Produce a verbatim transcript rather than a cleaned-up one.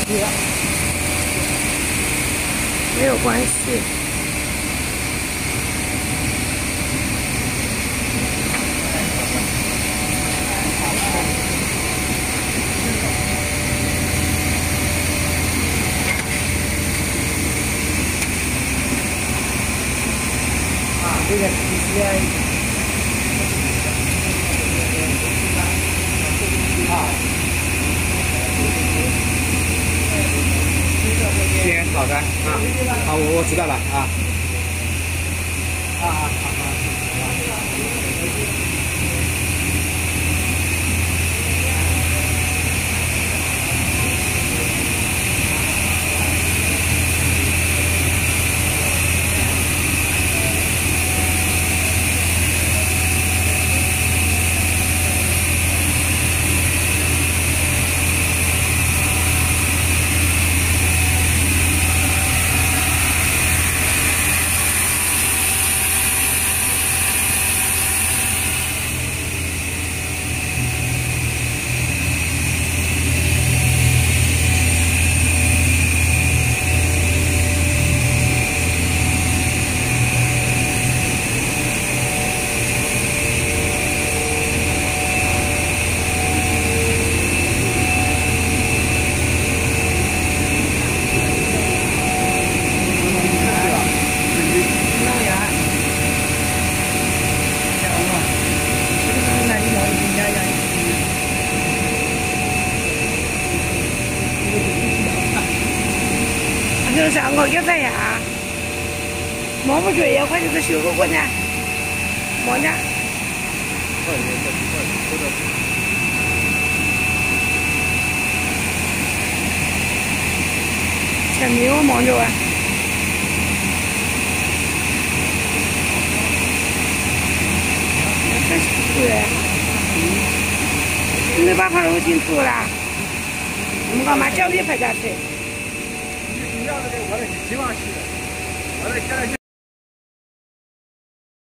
没有关系。 啊，这个其实啊。 行，好的啊，好，我我知道了啊，啊啊好好。 就是我给咱呀，摸不着呀，快就是修个过呢，摸呢。前面我摸着啊。这是对。你把牌路进出了，我们干嘛交易拍下去？ 我的希望是，我的现在。